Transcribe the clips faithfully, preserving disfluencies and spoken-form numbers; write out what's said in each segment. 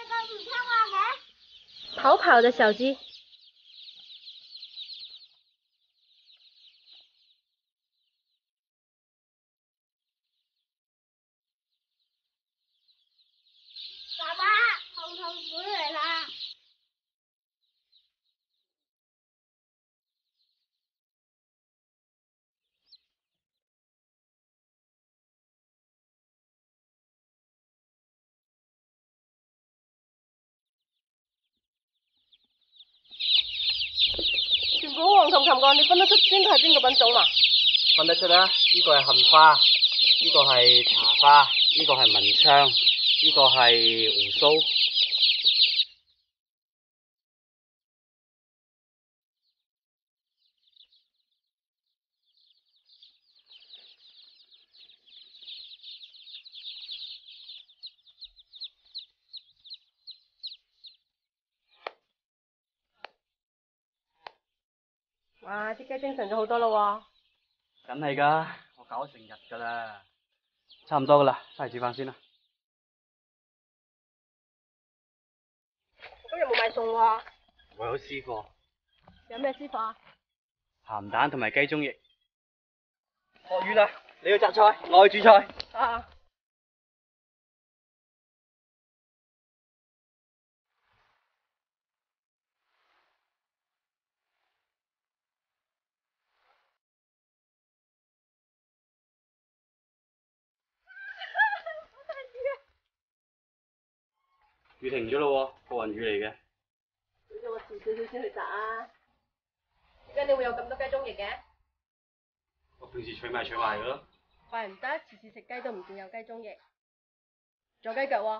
逃跑的小鸡。 爸爸，红头回来啦！ 全部好黃冚冚㗎，你分得出邊個係邊個品種嘛？ 分得出啦，呢個係杏花，呢個係茶花，呢個係文昌，呢個係胡鬚。 哇！啲雞精神咗好多咯喎。 梗係㗎，我搞咗成日㗎啦。差唔多㗎啦，翻嚟煮飯先啦。 今日冇買餸喎。 我有私貨。 有咩私貨啊？ 鹹蛋同埋雞中翼。落雨啦，你去摘菜，我去煮菜。 啊。 雨停咗咯喎，過雲雨嚟嘅。 你叫我遲少少先去摘啊！點解你會有咁多雞中翼嘅？ 我平時取埋取埋㗎咯。 怪唔得，次次食雞都唔見有雞中翼，仲有雞腳喎。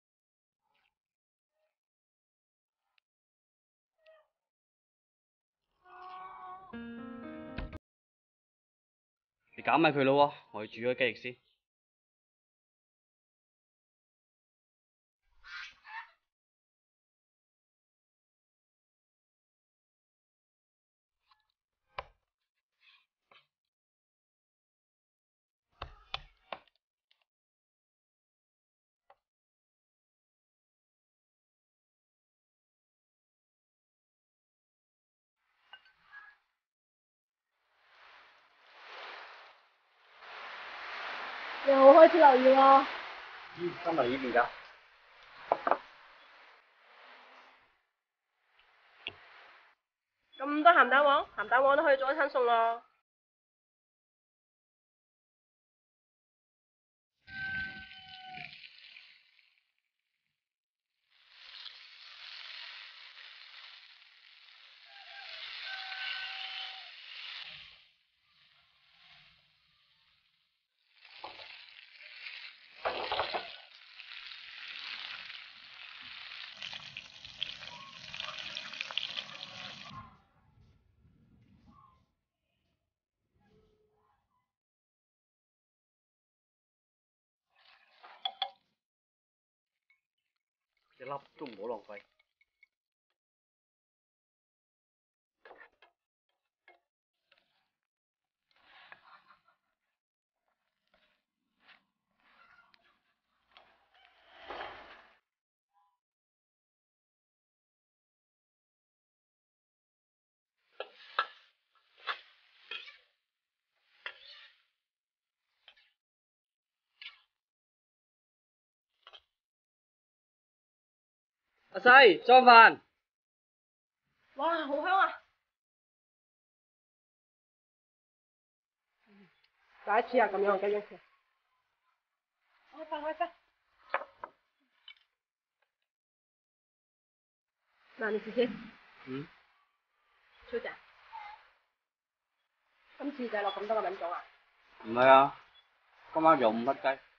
你搞埋佢咯喎，我去煮咗雞翼先。 又開始落雨喎。 嗯，今日呢邊㗎。 咁多鹹蛋黃，鹹蛋黃都可以做一餐餸咯。 一粒都唔好浪費。阿西，裝飯。 哇，好香啊！第一次啊，咁樣嘅雞翼條。開飯開飯。嗱，你試先。 嗯。 超正。今次就係落咁多個品種啊？ 唔係啊，今晚有五粒雞。